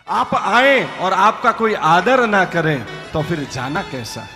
आप आए और आपका कोई आदर ना करे तो फिर जाना कैसा।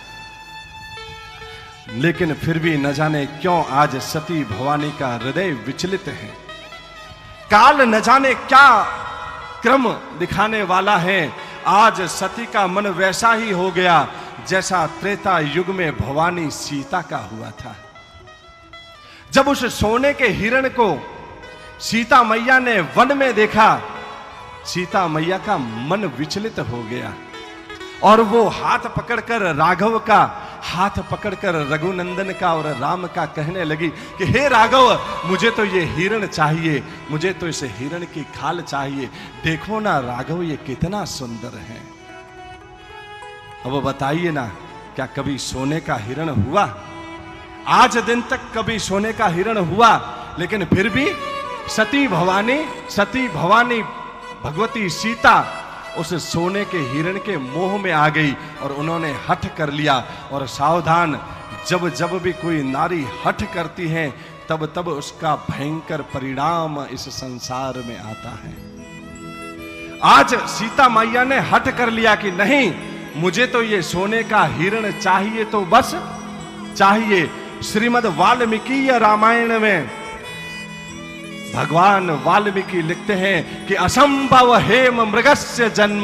लेकिन फिर भी न जाने क्यों आज सती भवानी का हृदय विचलित है। काल न जाने क्या क्रम दिखाने वाला है। आज सती का मन वैसा ही हो गया जैसा त्रेता युग में भवानी सीता का हुआ था। जब उस सोने के हिरण को सीता मैया ने वन में देखा, सीता मैया का मन विचलित हो गया और वो हाथ पकड़कर राघव का, हाथ पकड़कर रघुनंदन का और राम का कहने लगी कि हे राघव, मुझे तो ये हिरण चाहिए, मुझे तो इस हिरण की खाल चाहिए। देखो ना राघव, ये कितना सुंदर है। अब बताइए ना, क्या कभी सोने का हिरण हुआ? आज दिन तक कभी सोने का हिरण हुआ? लेकिन फिर भी सती भवानी भगवती सीता उस सोने के हिरण के मोह में आ गई और उन्होंने हठ कर लिया। और सावधान, जब जब भी कोई नारी हठ करती है तब तब उसका भयंकर परिणाम इस संसार में आता है। आज सीता मैया ने हठ कर लिया कि नहीं, मुझे तो ये सोने का हिरण चाहिए तो बस चाहिए। श्रीमद् वाल्मीकि रामायण में भगवान वाल्मीकि लिखते हैं कि असंभव हेम मृगस्य जन्म,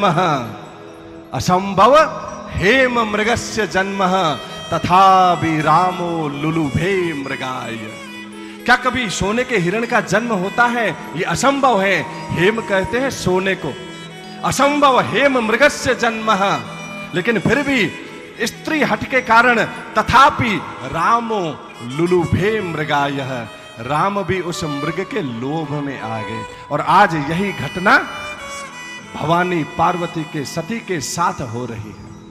असंभव हेम मृगस्य जन्म तथापि रामो लुलुभे मृगाय। क्या कभी सोने के हिरण का जन्म होता है? ये असंभव है। हेम कहते हैं सोने को। असंभव हेम मृगस्य जन्म, लेकिन फिर भी स्त्री हट के कारण तथापि रामो लुलुभे मृगाय, राम भी उस मृग के लोभ में आ गए। और आज यही घटना भवानी पार्वती के सती के साथ हो रही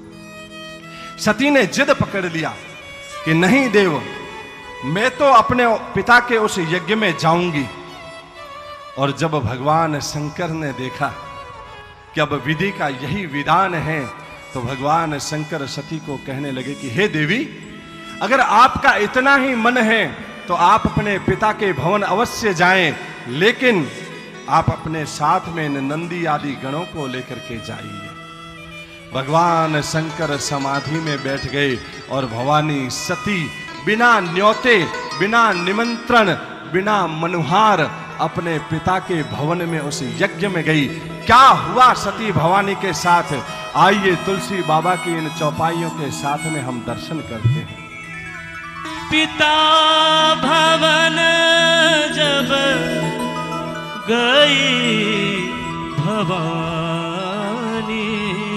है। सती ने जिद पकड़ लिया कि नहीं देव, मैं तो अपने पिता के उस यज्ञ में जाऊंगी। और जब भगवान शंकर ने देखा कि अब विधि का यही विधान है, तो भगवान शंकर सती को कहने लगे कि हे देवी, अगर आपका इतना ही मन है तो आप अपने पिता के भवन अवश्य जाएं, लेकिन आप अपने साथ में नंदी आदि गणों को लेकर के जाइए। भगवान शंकर समाधि में बैठ गए और भवानी सती बिना न्योते, बिना निमंत्रण, बिना मनुहार अपने पिता के भवन में उस यज्ञ में गई। क्या हुआ सती भवानी के साथ, आइए तुलसी बाबा की इन चौपाइयों के साथ में हम दर्शन करते हैं। पिता भवन जब गई भवानी,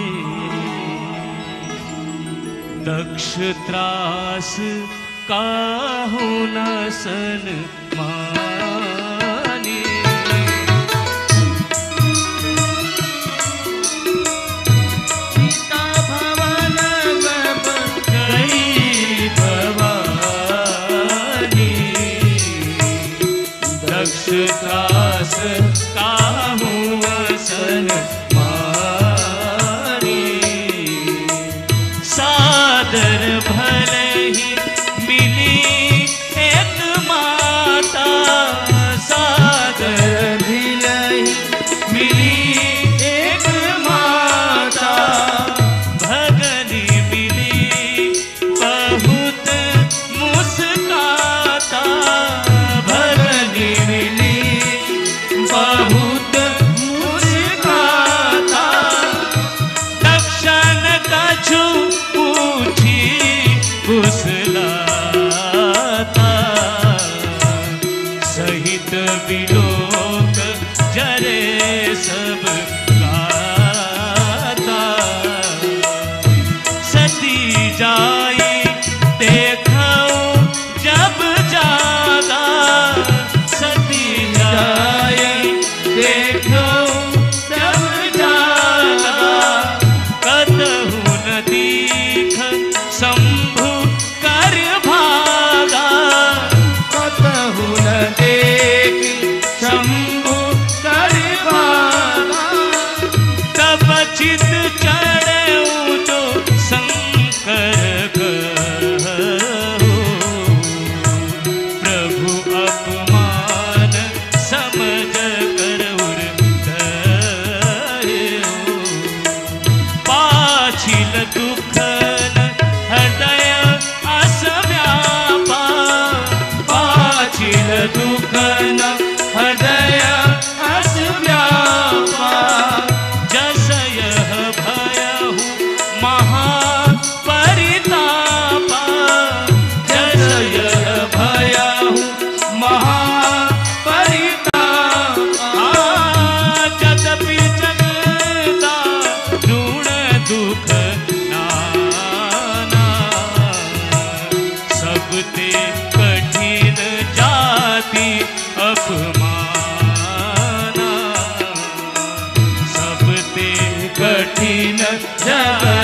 दक्ष त्रास काहू न सनमानी। पिता भवन जब गई भवानी, दक्ष त्रास काहू न सनमानी। सादर भले ही मिली एक माता, सादर भले ही मिली एक माता। भगनी मिली बहुत मुस्काता, भगनी मिली बहुत मुस्काता।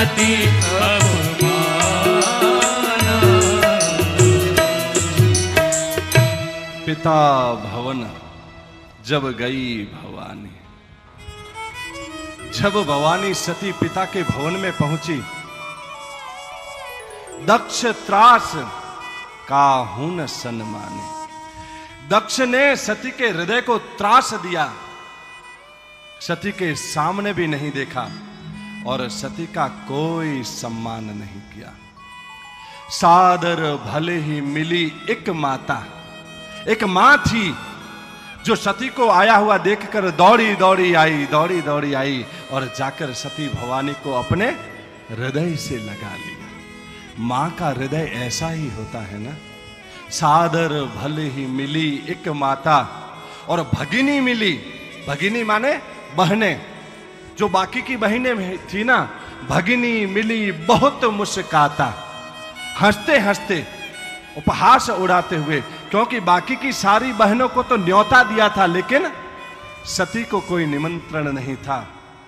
सती अपमाना। पिता भवन जब गई भवानी, जब भवानी सती पिता के भवन में पहुंची, दक्ष त्रास काहू न सन्माने। दक्ष ने सती के हृदय को त्रास दिया, सती के सामने भी नहीं देखा और सती का कोई सम्मान नहीं किया। सादर भले ही मिली एक माता, एक मां थी जो सती को आया हुआ देखकर दौड़ी दौड़ी आई और जाकर सती भवानी को अपने हृदय से लगा लिया। मां का हृदय ऐसा ही होता है ना। सादर भले ही मिली एक माता और भगिनी मिली, भगिनी माने बहने, जो बाकी की बहनें थी ना, भगिनी मिली बहुत मुस्काता, हंसते हंसते उपहास उड़ाते हुए, क्योंकि बाकी की सारी बहनों को तो न्योता दिया था लेकिन सती को कोई निमंत्रण नहीं था।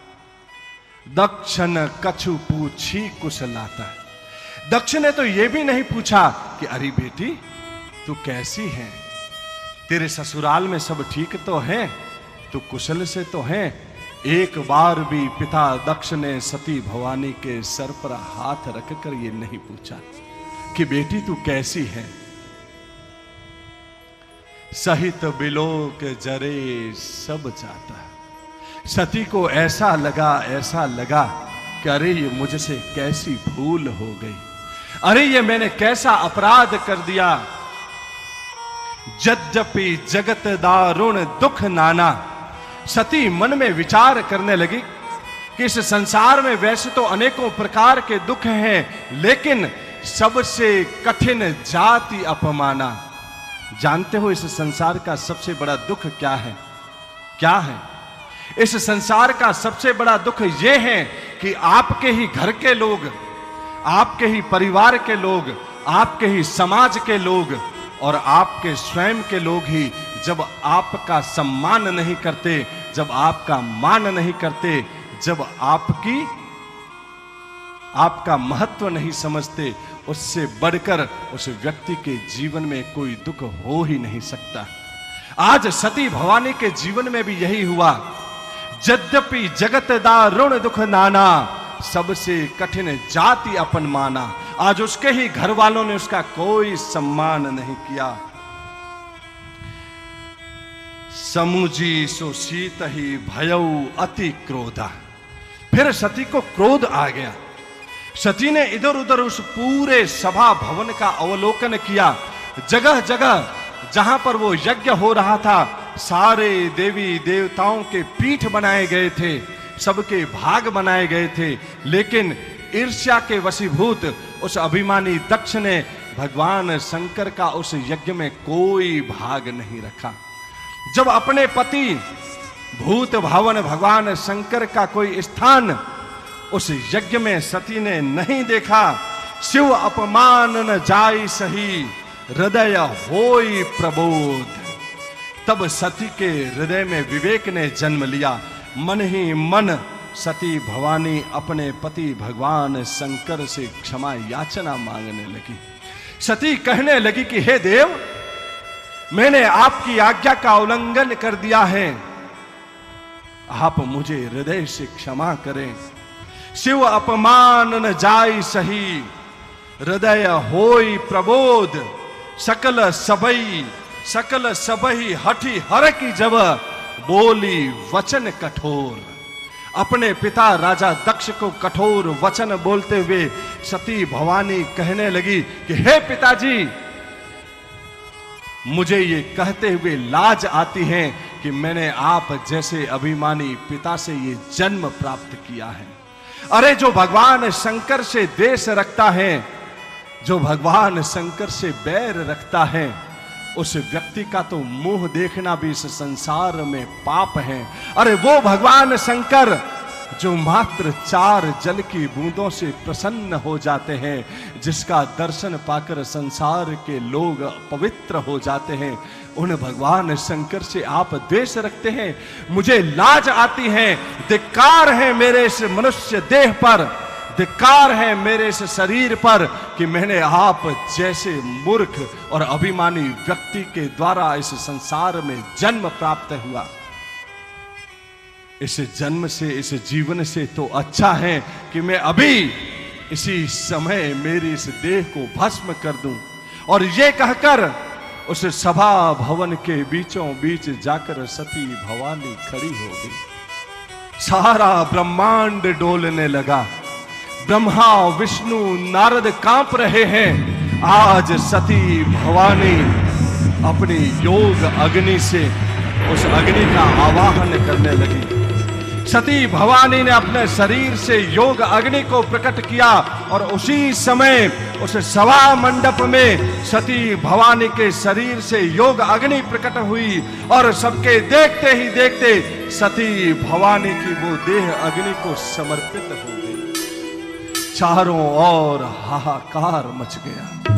दक्ष न कछु पूछी कुशलाता, दक्ष ने तो यह भी नहीं पूछा कि अरे बेटी तू कैसी है, तेरे ससुराल में सब ठीक तो है, तू कुशल से तो है। एक बार भी पिता दक्ष ने सती भवानी के सर पर हाथ रखकर ये नहीं पूछा कि बेटी तू कैसी है। सहित बिलोक जरे सब जाता, सती को ऐसा लगा कि अरे ये मुझसे कैसी भूल हो गई, अरे ये मैंने कैसा अपराध कर दिया। यद्यपि जगत दारुण दुख नाना, सती मन में विचार करने लगी कि इस संसार में वैसे तो अनेकों प्रकार के दुख हैं, लेकिन सबसे कठिन जाति अपमाना। जानते हो इस संसार का सबसे बड़ा दुख क्या है? क्या है इस संसार का सबसे बड़ा दुख? यह है कि आपके ही घर के लोग, आपके ही परिवार के लोग, आपके ही समाज के लोग और आपके स्वयं के लोग ही जब आपका सम्मान नहीं करते, जब आपका मान नहीं करते, जब आपका महत्व नहीं समझते, उससे बढ़कर उस व्यक्ति के जीवन में कोई दुख हो ही नहीं सकता। आज सती भवानी के जीवन में भी यही हुआ। यद्यपि जगत दारुण दुख नाना, सबसे कठिन जाति अपन माना। आज उसके ही घर वालों ने उसका कोई सम्मान नहीं किया। समुझी सो शीत ही भयऊ अति क्रोधा, फिर सती को क्रोध आ गया। सती ने इधर उधर उस पूरे सभा भवन का अवलोकन किया। जगह जगह जहां पर वो यज्ञ हो रहा था, सारे देवी देवताओं के पीठ बनाए गए थे, सबके भाग बनाए गए थे, लेकिन ईर्ष्या के वशीभूत उस अभिमानी दक्ष ने भगवान शंकर का उस यज्ञ में कोई भाग नहीं रखा। जब अपने पति भूत भावन भगवान शंकर का कोई स्थान उस यज्ञ में सती ने नहीं देखा, शिव अपमान न जाई सही, हृदय होई प्रबोध। तब सती के हृदय में विवेक ने जन्म लिया। मन ही मन सती भवानी अपने पति भगवान शंकर से क्षमा याचना मांगने लगी। सती कहने लगी कि हे देव, मैंने आपकी आज्ञा का उल्लंघन कर दिया है, आप मुझे हृदय से क्षमा करें। शिव अपमान न जाई सही, हृदय होई प्रबोध। सकल सबई हठी हर की जब, बोली वचन कठोर। अपने पिता राजा दक्ष को कठोर वचन बोलते हुए सती भवानी कहने लगी कि हे पिताजी, मुझे ये कहते हुए लाज आती है कि मैंने आप जैसे अभिमानी पिता से ये जन्म प्राप्त किया है। अरे जो भगवान शंकर से द्वेष रखता है, जो भगवान शंकर से बैर रखता है, उस व्यक्ति का तो मुंह देखना भी इस संसार में पाप है। अरे वो भगवान शंकर जो मात्र 4 जल की बूंदों से प्रसन्न हो जाते हैं, जिसका दर्शन पाकर संसार के लोग पवित्र हो जाते हैं, उन भगवान शंकर से आप द्वेष रखते हैं। मुझे लाज आती है, धिक्कार है मेरे इस मनुष्य देह पर धिक्कार है मेरे इस शरीर पर कि मैंने आप जैसे मूर्ख और अभिमानी व्यक्ति के द्वारा इस संसार में जन्म प्राप्त हुआ। इस जन्म से, इस जीवन से तो अच्छा है कि मैं अभी इसी समय मेरी इस देह को भस्म कर दूं। और ये कहकर उस सभा भवन के बीचों बीच जाकर सती भवानी खड़ी हो गई। सारा ब्रह्मांड डोलने लगा। ब्रह्मा, विष्णु, नारद कांप रहे हैं। आज सती भवानी अपनी योग अग्नि से उस अग्नि का आवाहन करने लगी। सती भवानी ने अपने शरीर से योग अग्नि को प्रकट किया और उसी समय उस सभा मंडप में सती भवानी के शरीर से योग अग्नि प्रकट हुई और सबके देखते ही देखते सती भवानी की वो देह अग्नि को समर्पित हो गई। चारों ओर हाहाकार मच गया।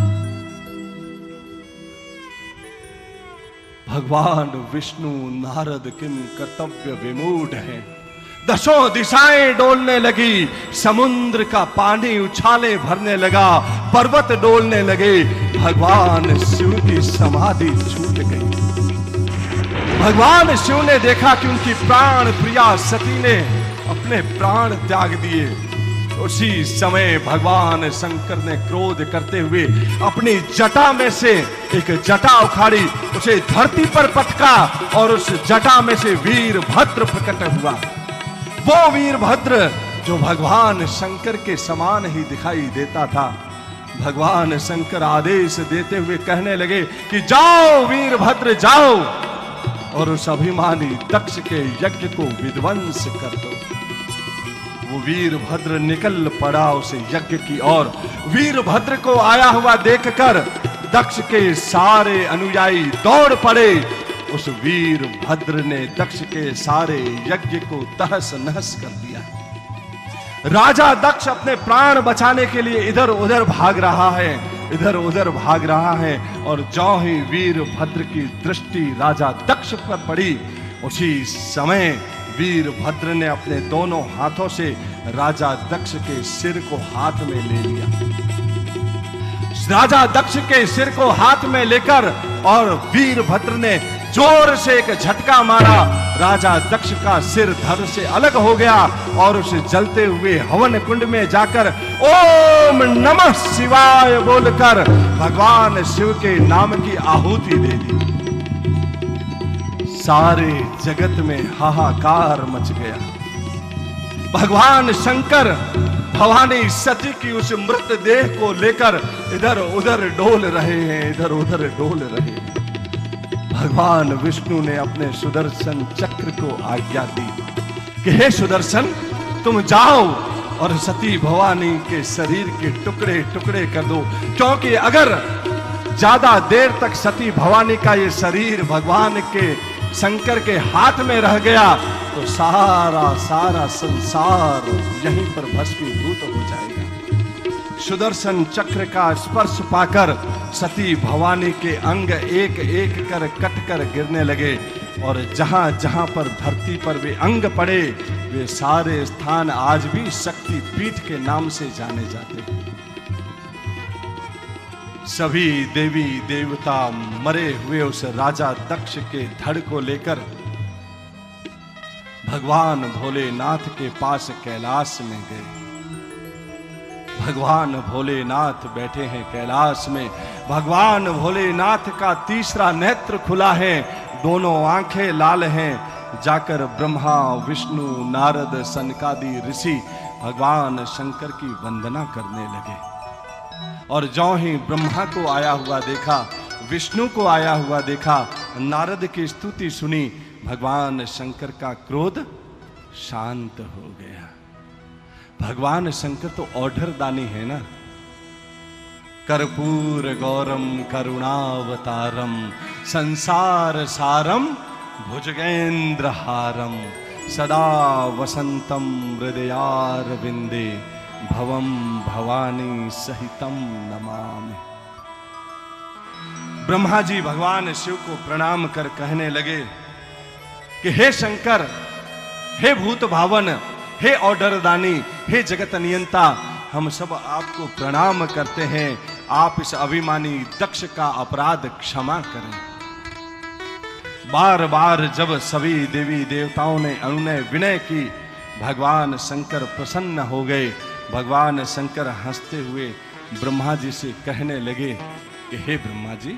भगवान विष्णु नारद किम कर्तव्य विमूढ़ हैं। दसों दिशाएं डोलने लगी। समुद्र का पानी उछाले भरने लगा। पर्वत डोलने लगे। भगवान शिव की समाधि छूट गई। भगवान शिव ने देखा कि उनकी प्राण प्रिया सती ने अपने प्राण त्याग दिए। उसी समय भगवान शंकर ने क्रोध करते हुए अपनी जटा में से एक जटा उखाड़ी, उसे धरती पर पटका और उस जटा में से वीरभद्र प्रकट हुआ। वो वीरभद्र जो भगवान शंकर के समान ही दिखाई देता था। भगवान शंकर आदेश देते हुए कहने लगे कि जाओ वीरभद्र जाओ और उस अभिमानी दक्ष के यज्ञ को विध्वंस कर दो। वो वीरभद्र निकल पड़ा उस यज्ञ की ओर। वीरभद्र को आया हुआ देखकर दक्ष के सारे अनुयायी दौड़ पड़े। उस वीरभद्र ने दक्ष के सारे यज्ञ को तहस नहस कर दिया। राजा दक्ष अपने प्राण बचाने के लिए इधर उधर भाग रहा है, इधर उधर भाग रहा है और जो ही वीरभद्र की दृष्टि राजा दक्ष पर पड़ी, उसी समय वीरभद्र ने अपने दोनों हाथों से राजा दक्ष के सिर को हाथ में ले लिया। राजा दक्ष के सिर को हाथ में लेकर और वीरभद्र ने जोर से एक झटका मारा। राजा दक्ष का सिर धड़ से अलग हो गया और उस जलते हुए हवन कुंड में जाकर ओम नमः शिवाय बोलकर भगवान शिव के नाम की आहुति दे दी। सारे जगत में हाहाकार मच गया। भगवान शंकर भवानी सती की उस मृत देह को लेकर इधर उधर डोल रहे हैं, इधर उधर डोल रहे हैं। भगवान विष्णु ने अपने सुदर्शन चक्र को आज्ञा दी कि हे सुदर्शन, तुम जाओ और सती भवानी के शरीर के टुकड़े टुकड़े कर दो, क्योंकि अगर ज्यादा देर तक सती भवानी का ये शरीर भगवान के शंकर के हाथ में रह गया तो सारा संसार यहीं पर भस्मीभूत हो जाएगा। सुदर्शन चक्र का स्पर्श पाकर सती भवानी के अंग एक एक कर कट कर गिरने लगे और जहां जहां पर धरती पर वे अंग पड़े, वे सारे स्थान आज भी शक्ति पीठ के नाम से जाने जाते हैं। सभी देवी देवता मरे हुए उस राजा दक्ष के धड़ को लेकर भगवान भोलेनाथ के पास कैलाश में गए। भगवान भोलेनाथ बैठे हैं कैलाश में। भगवान भोलेनाथ का तीसरा नेत्र खुला है, दोनों आंखें लाल हैं। जाकर ब्रह्मा, विष्णु, नारद, सनकादि ऋषि भगवान शंकर की वंदना करने लगे। और जो ही ब्रह्मा को आया हुआ देखा, विष्णु को आया हुआ देखा, नारद की स्तुति सुनी, भगवान शंकर का क्रोध शांत हो गया। भगवान शंकर तो ऑर्डर दानी है ना। कर्पूर गौरम करुणावतारम संसार सारम भुजगेंद्र हारम सदा वसंतम हृदयारविंदे भवम भवानी सहितम नमामि। ब्रह्मा जी भगवान शिव को प्रणाम कर कहने लगे कि हे शंकर, हे भूत भावन, हे ऑर्डर दानी, हे जगत नियंता, हम सब आपको प्रणाम करते हैं। आप इस अभिमानी दक्ष का अपराध क्षमा करें। बार बार जब सभी देवी देवताओं ने अनुनय विनय की, भगवान शंकर प्रसन्न हो गए। भगवान शंकर हंसते हुए ब्रह्मा जी से कहने लगे कि हे ब्रह्मा जी,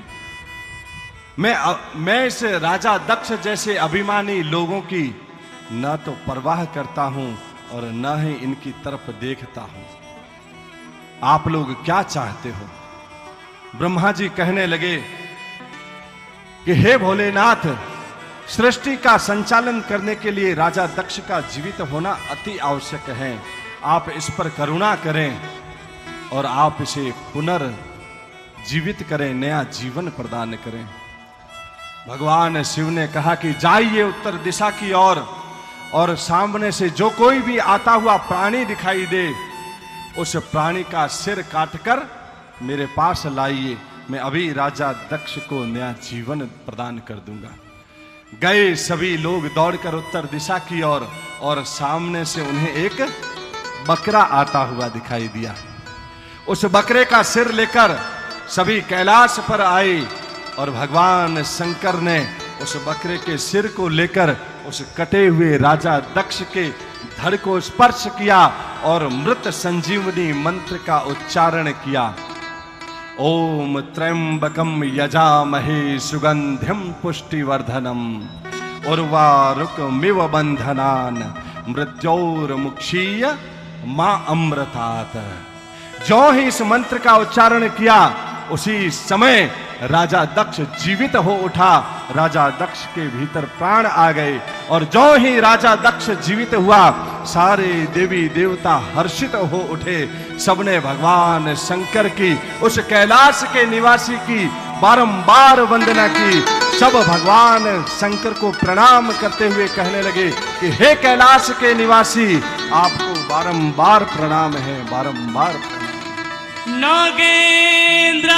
मैं इस राजा दक्ष जैसे अभिमानी लोगों की न तो परवाह करता हूं और न ही इनकी तरफ देखता हूं। आप लोग क्या चाहते हो? ब्रह्मा जी कहने लगे कि हे भोलेनाथ, सृष्टि का संचालन करने के लिए राजा दक्ष का जीवित होना अति आवश्यक है। आप इस पर करुणा करें और आप इसे पुनर्जीवित करें, नया जीवन प्रदान करें। भगवान शिव ने कहा कि जाइए उत्तर दिशा की ओर और सामने से जो कोई भी आता हुआ प्राणी दिखाई दे, उस प्राणी का सिर काटकर मेरे पास लाइए। मैं अभी राजा दक्ष को नया जीवन प्रदान कर दूंगा। गए सभी लोग दौड़कर उत्तर दिशा की ओर और सामने से उन्हें एक बकरा आता हुआ दिखाई दिया। उस बकरे का सिर लेकर सभी कैलाश पर आए और भगवान शंकर ने उस बकरे के सिर को लेकर उस कटे हुए राजा दक्ष के धड़ को स्पर्श किया और मृत संजीवनी मंत्र का उच्चारण किया। ओम त्र्यंबकम यजामहे सुगंधिम पुष्टिवर्धनम उर्वारुकमिव बंधनान मृत्योर्मुक्षीय मां अमृतात। जो ही इस मंत्र का उच्चारण किया, उसी समय राजा दक्ष जीवित हो उठा। राजा दक्ष के भीतर प्राण आ गए और जो ही राजा दक्ष जीवित हुआ, सारे देवी देवता हर्षित हो उठे। सबने भगवान शंकर की, उस कैलाश के निवासी की बारंबार वंदना की। सब भगवान शंकर को प्रणाम करते हुए कहने लगे कि हे कैलाश के निवासी, आपको बारंबार प्रणाम है, बारंबार प्रणाम। नागेंद्रहाराय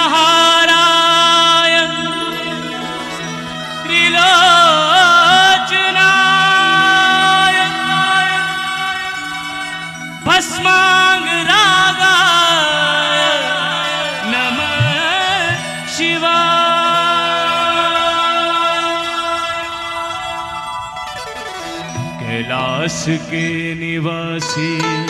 त्रिलोचनाय भस्मांगरागाय नमः शिवाय। कैलाश के निवासी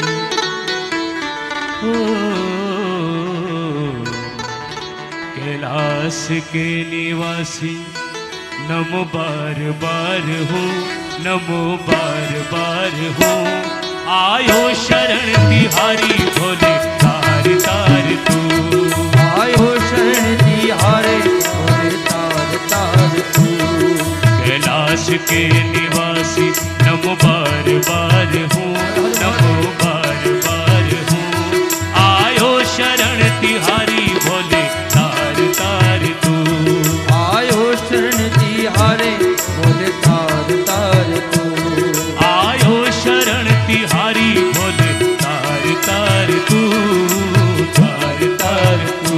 कैलाश के निवासी, नमो बार बार हूँ, नमो बार बार हूँ। आयो शरण तिहारी भोले तार तार तू। आयो शरण तिहारे भोले तार तार तू। कैलाश के निवासी, नमो बार बार हूँ, नमो बार बार हूँ। आयो शरण तिहारी भोले तार तार तू। आयो शरण तिहारे भोले तार तार तू। आयो शरण तिहारी भोले तार तार तू, तार तार तू।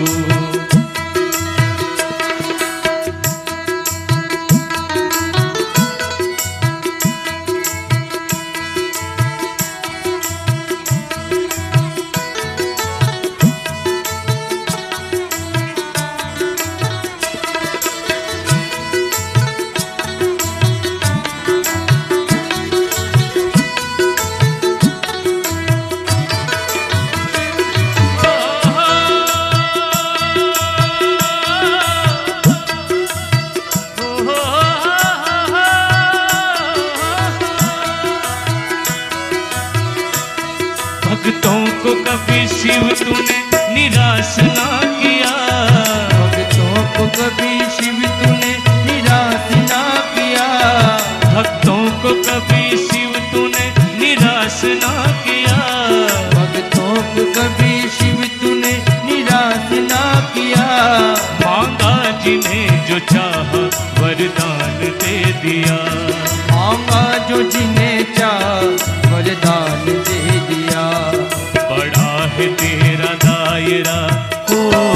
भक्तों को कभी शिव तूने निराश ना किया। भक्तों को कभी शिव तूने निराश ना किया। भक्तों को कभी शिव तूने निराश ना किया। भक्तों को कभी शिव तूने निराश ना किया। मांगा जिन्हें जो चाहा वरदान दे दिया। मांगा जो जिन्हें चाहा वरदान दे दिया। बड़ा है तेरा दायरा हो,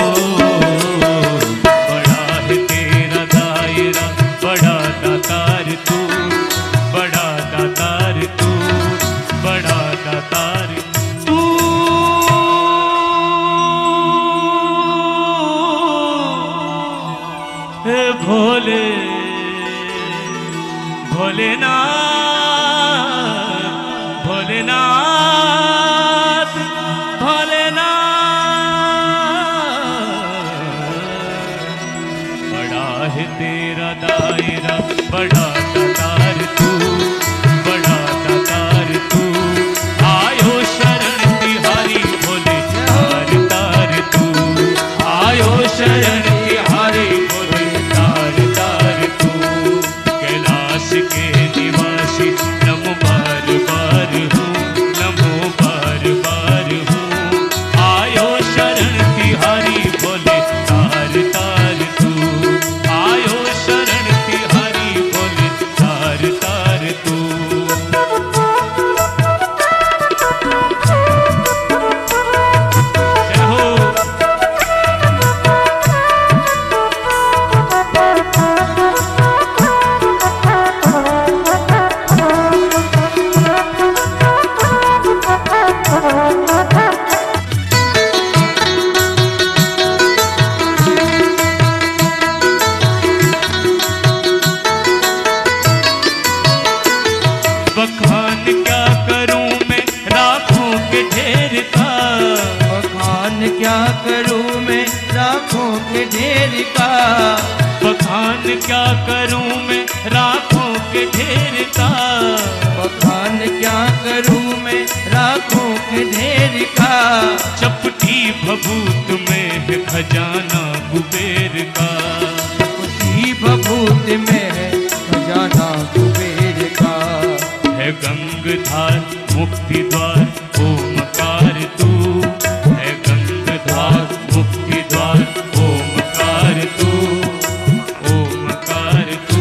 बड़ा है तेरा दायरा। बड़ा दातार तू, बड़ा दातार तू, बड़ा दातार तू। भोलेनाथ भोलेनाथ भोलेनाथ। बड़ा है तेरा दायरा, बड़ा दातार तू, बड़ा दातार तू। आयो शरण तिहारी भोले तार तार तू, आयो शरण तिहारी भोले तार तार तू। कैलाश के निवासी नमो बार बार हूँ, नमो बार बार हूँ। आयो शरण तिहारी भोले तार तार तू, आयो शरण तिहारी भोले तार तार तू। जय हो। बखान क्या करूं मैं राखों के ढेर का, बखान क्या करूं मैं राखों के ढेर का, बखान क्या करूं मैं राखों के ढेर का। बखान क्या करूं मैं राखों के ढेर का। चपटी भभूत में है खजाना कुबेर का, उसी भभूत में है खजाना कुबेर का। है गंगधार मुक्ति द्वार ओमकार तू, है गंगधार मुक्ति द्वार ओमकार तू, ओमकार तू,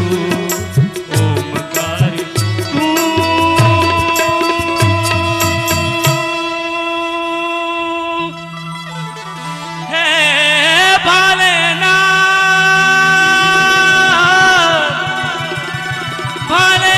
ओमकार तू। है भोलेनाथ भोले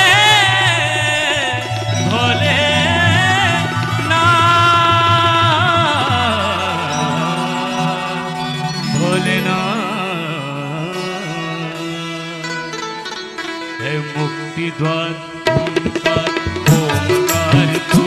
है मुक्ति द्वार ओमकार, ओमकार तू,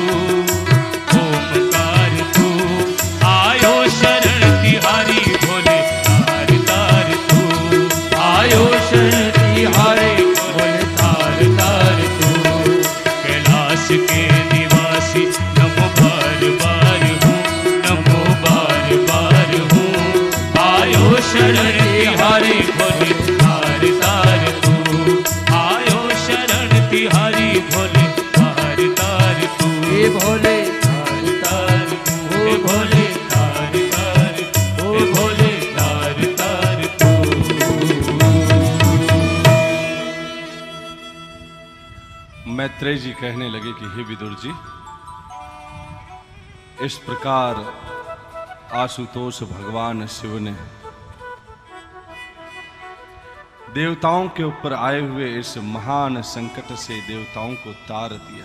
ओमकार तू। आयो शरण तिहारी भोले तार तार तू, आयो शरण तिहारी भोले तार तार तू। कैलाश के निवासी नमो बार बार हूँ, नमो बार बार हूँ। आयो शरण तिहारी भोले तार तार तू, आयो शरण तिहारी भोले तार तार तू। हे भोले तार तार तू, हे भोले तार तार तू, हे भोले तार तार तू। मैत्रेय जी कहने लगे कि हे विदुर जी, इस प्रकार आशुतोष भगवान शिव ने देवताओं के ऊपर आए हुए इस महान संकट से देवताओं को तार दिया।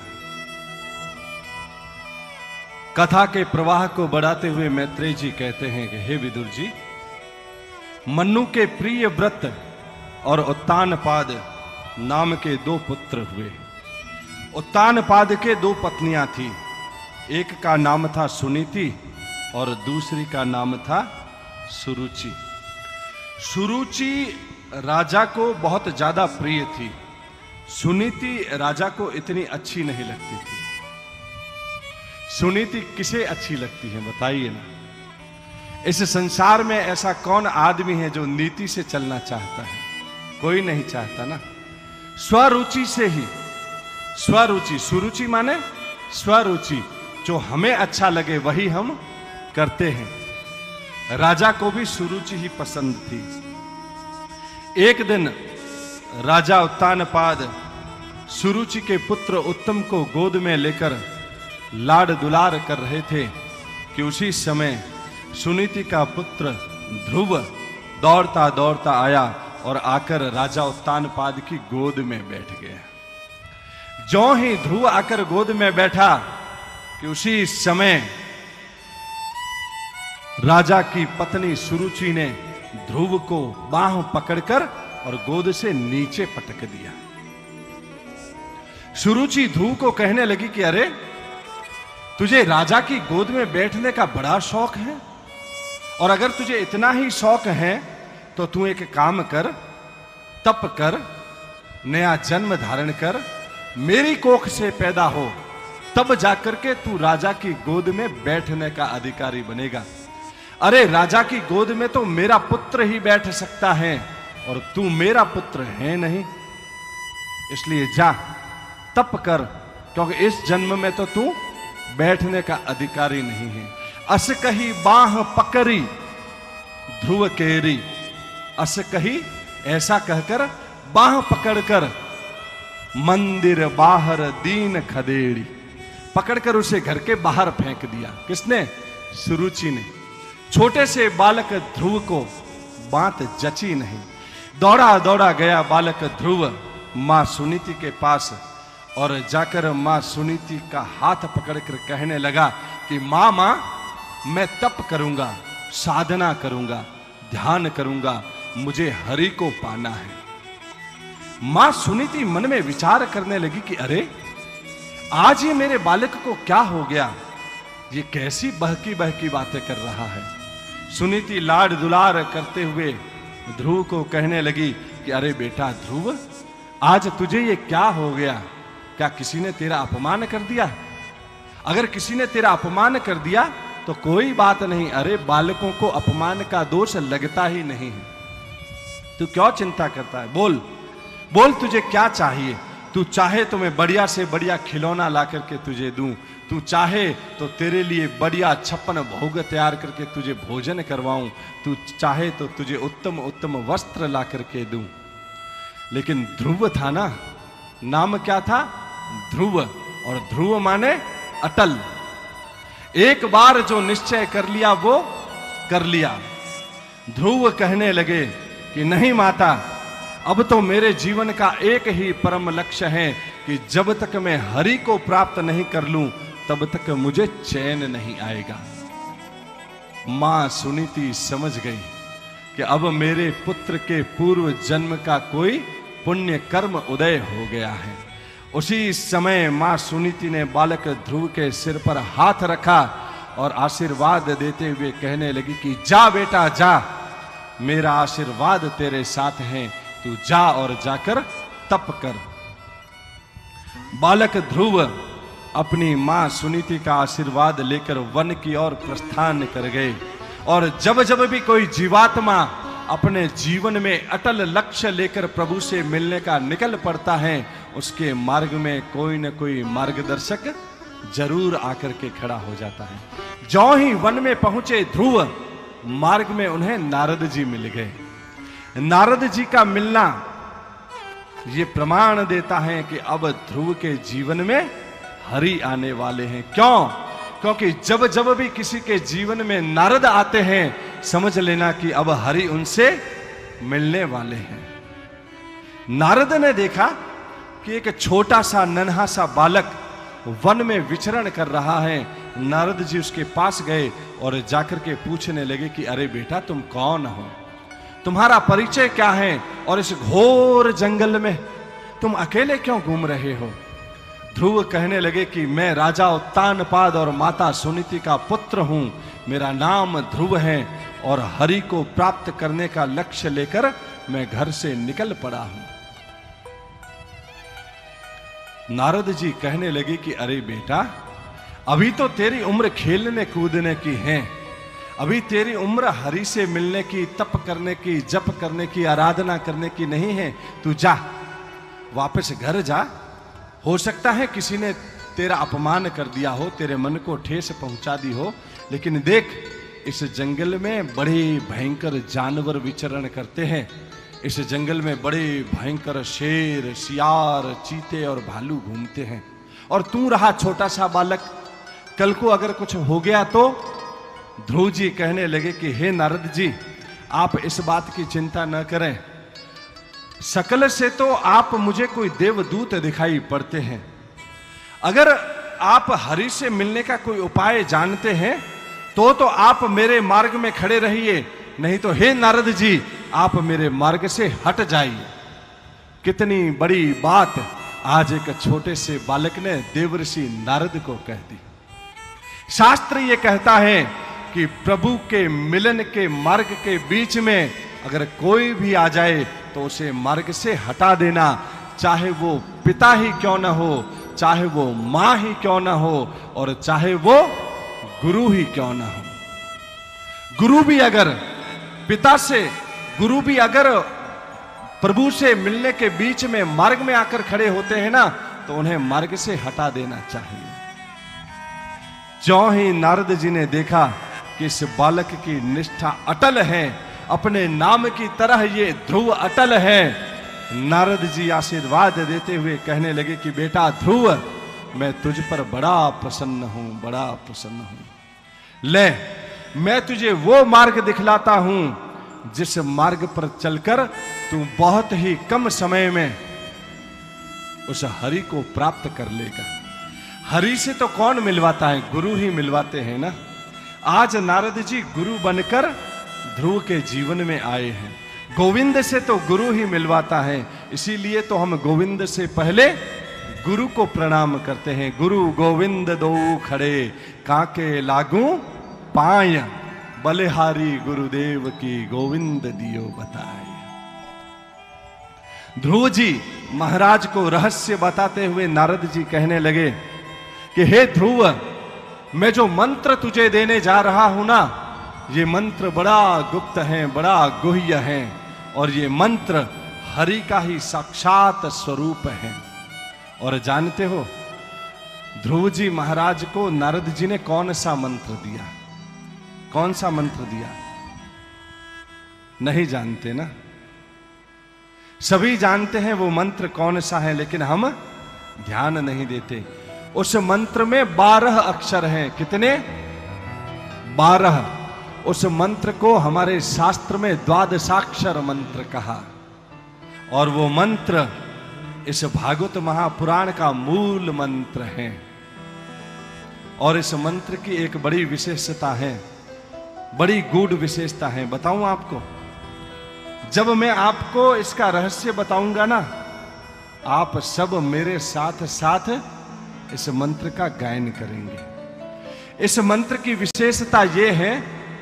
कथा के प्रवाह को बढ़ाते हुए मैत्रेय जी कहते हैं कि हे विदुर जी, मन्नु के प्रिय व्रत और उत्तानपाद नाम के दो पुत्र हुए। उत्तानपाद के दो पत्नियां थी, एक का नाम था सुनीति और दूसरी का नाम था सुरुचि। सुरुचि राजा को बहुत ज्यादा प्रिय थी, सुनीति राजा को इतनी अच्छी नहीं लगती थी। सुनीति किसे अच्छी लगती है बताइए ना। इस संसार में ऐसा कौन आदमी है जो नीति से चलना चाहता है? कोई नहीं चाहता ना। स्वरुचि से ही, स्वरुचि, सुरुचि माने स्वरुचि, जो हमें अच्छा लगे वही हम करते हैं। राजा को भी सुरुचि ही पसंद थी। एक दिन राजा उत्तानपाद सुरुचि के पुत्र उत्तम को गोद में लेकर लाड दुलार कर रहे थे कि उसी समय सुनीति का पुत्र ध्रुव दौड़ता दौड़ता आया और आकर राजा उत्तानपाद की गोद में बैठ गया। ज्यों ही ध्रुव आकर गोद में बैठा कि उसी समय राजा की पत्नी सुरुचि ने ध्रुव को बाह पकड़कर और गोद से नीचे पटक दिया। सुरुचि ध्रुव को कहने लगी कि अरे तुझे राजा की गोद में बैठने का बड़ा शौक है, और अगर तुझे इतना ही शौक है तो तू एक काम कर, तप कर, नया जन्म धारण कर, मेरी कोख से पैदा हो, तब जाकर के तू राजा की गोद में बैठने का अधिकारी बनेगा। अरे राजा की गोद में तो मेरा पुत्र ही बैठ सकता है और तू मेरा पुत्र है नहीं, इसलिए जा तप कर, क्योंकि इस जन्म में तो तू बैठने का अधिकारी नहीं है। अस कही बाह पकड़ी ध्रुव केरी, अस कही ऐसा कहकर बाह पकड़कर मंदिर बाहर दीन खदेड़ी, पकड़कर उसे घर के बाहर फेंक दिया। किसने? सुरुचि ने। छोटे से बालक ध्रुव को बात जची नहीं। दौड़ा दौड़ा गया बालक ध्रुव मां सुनीति के पास और जाकर मां सुनीति का हाथ पकड़कर कहने लगा कि मां मैं तप करूंगा, साधना करूंगा, ध्यान करूंगा, मुझे हरि को पाना है। मां सुनीति मन में विचार करने लगी कि अरे आज ये मेरे बालक को क्या हो गया, ये कैसी बहकी बहकी बातें कर रहा है। सुनीति लाड दुलार करते हुए ध्रुव को कहने लगी कि अरे बेटा ध्रुव, आज तुझे ये क्या हो गया? क्या किसी ने तेरा अपमान कर दिया? अगर किसी ने तेरा अपमान कर दिया तो कोई बात नहीं, अरे बालकों को अपमान का दोष लगता ही नहीं है। तू क्यों चिंता करता है? बोल बोल, तुझे क्या चाहिए? तू चाहे तो मैं बढ़िया से बढ़िया खिलौना ला करके तुझे दूं, तू चाहे तो तेरे लिए बढ़िया 56 भोग तैयार करके तुझे भोजन करवाऊं, तू चाहे तो तुझे उत्तम उत्तम वस्त्र ला करके दूं। लेकिन ध्रुव था ना, नाम क्या था? ध्रुव, और ध्रुव माने अटल। एक बार जो निश्चय कर लिया वो कर लिया। ध्रुव कहने लगे कि नहीं माता, अब तो मेरे जीवन का एक ही परम लक्ष्य है कि जब तक मैं हरि को प्राप्त नहीं कर लूं तब तक मुझे चैन नहीं आएगा। मां सुनीति समझ गई कि अब मेरे पुत्र के पूर्व जन्म का कोई पुण्य कर्म उदय हो गया है। उसी समय मां सुनीति ने बालक ध्रुव के सिर पर हाथ रखा और आशीर्वाद देते हुए कहने लगी कि जा बेटा जा, मेरा आशीर्वाद तेरे साथ है, तू जा और जाकर तप कर। बालक ध्रुव अपनी मां सुनीति का आशीर्वाद लेकर वन की ओर प्रस्थान कर गए। और जब जब भी कोई जीवात्मा अपने जीवन में अटल लक्ष्य लेकर प्रभु से मिलने का निकल पड़ता है, उसके मार्ग में कोई न कोई मार्गदर्शक जरूर आकर के खड़ा हो जाता है। जो ही वन में पहुंचे ध्रुव, मार्ग में उन्हें नारद जी मिल गए। नारद जी का मिलना ये प्रमाण देता है कि अब ध्रुव के जीवन में हरि आने वाले हैं। क्यों? क्योंकि जब जब भी किसी के जीवन में नारद आते हैं, समझ लेना कि अब हरि उनसे मिलने वाले हैं। नारद ने देखा कि एक छोटा सा नन्हा सा बालक वन में विचरण कर रहा है। नारद जी उसके पास गए और जाकर के पूछने लगे कि अरे बेटा तुम कौन हो, तुम्हारा परिचय क्या है, और इस घोर जंगल में तुम अकेले क्यों घूम रहे हो? ध्रुव कहने लगे कि मैं राजा उत्तानपाद और माता सुनीति का पुत्र हूं, मेरा नाम ध्रुव है और हरि को प्राप्त करने का लक्ष्य लेकर मैं घर से निकल पड़ा हूं। नारद जी कहने लगे कि अरे बेटा, अभी तो तेरी उम्र खेलने कूदने की है, अभी तेरी उम्र हरि से मिलने की, तप करने की, जप करने की, आराधना करने की नहीं है। तू जा, वापस घर जा। हो सकता है किसी ने तेरा अपमान कर दिया हो, तेरे मन को ठेस पहुंचा दी हो, लेकिन देख इस जंगल में बड़े भयंकर जानवर विचरण करते हैं। इस जंगल में बड़े भयंकर शेर, सियार, चीते और भालू घूमते हैं, और तू रहा छोटा सा बालक, कल को अगर कुछ हो गया तो? ध्रुव जी कहने लगे कि हे नारद जी, आप इस बात की चिंता न करें, शकल से तो आप मुझे कोई देवदूत दिखाई पड़ते हैं। अगर आप हरि से मिलने का कोई उपाय जानते हैं तो आप मेरे मार्ग में खड़े रहिए, नहीं तो हे नारद जी, आप मेरे मार्ग से हट जाइए। कितनी बड़ी बात आज एक छोटे से बालक ने देवर्षि नारद को कह दी। शास्त्र ये कहता है कि प्रभु के मिलन के मार्ग के बीच में अगर कोई भी आ जाए तो उसे मार्ग से हटा देना, चाहे वो पिता ही क्यों ना हो, चाहे वो मां ही क्यों ना हो, और चाहे वो गुरु ही क्यों ना हो। गुरु भी अगर पिता से, गुरु भी अगर प्रभु से मिलने के बीच में मार्ग में आकर खड़े होते हैं ना, तो उन्हें मार्ग से हटा देना चाहिए। ज्यों ही नारद जी ने देखा कि इस बालक की निष्ठा अटल है, अपने नाम की तरह ये ध्रुव अटल है, नारद जी आशीर्वाद देते हुए कहने लगे कि बेटा ध्रुव, मैं तुझ पर बड़ा प्रसन्न हूं, बड़ा प्रसन्न हूं। ले, मैं तुझे वो मार्ग दिखलाता हूं जिस मार्ग पर चलकर तू बहुत ही कम समय में उस हरि को प्राप्त कर लेगा। हरि से तो कौन मिलवाता है, गुरु ही मिलवाते हैं ना। आज नारद जी गुरु बनकर ध्रुव के जीवन में आए हैं। गोविंद से तो गुरु ही मिलवाता है, इसीलिए तो हम गोविंद से पहले गुरु को प्रणाम करते हैं। गुरु गोविंद दो खड़े, काके लागू पाय, बलिहारी गुरुदेव की गोविंद दियो बताए। ध्रुव जी महाराज को रहस्य बताते हुए नारद जी कहने लगे कि हे ध्रुव, मैं जो मंत्र तुझे देने जा रहा हूं ना, ये मंत्र बड़ा गुप्त है, बड़ा गुह्य है, और ये मंत्र हरि का ही साक्षात स्वरूप है। और जानते हो ध्रुव जी महाराज को नारद जी ने कौन सा मंत्र दिया? कौन सा मंत्र दिया? नहीं जानते ना? सभी जानते हैं वो मंत्र कौन सा है, लेकिन हम ध्यान नहीं देते। उस मंत्र में 12 अक्षर हैं। कितने? 12। उस मंत्र को हमारे शास्त्र में द्वादशाक्षर मंत्र कहा, और वो मंत्र इस भागवत महापुराण का मूल मंत्र है। और इस मंत्र की एक बड़ी विशेषता है, बड़ी गूढ़ विशेषता है। बताऊं आपको? जब मैं आपको इसका रहस्य बताऊंगा ना, आप सब मेरे साथ साथ इस मंत्र का गायन करेंगे। इस मंत्र की विशेषता यह है,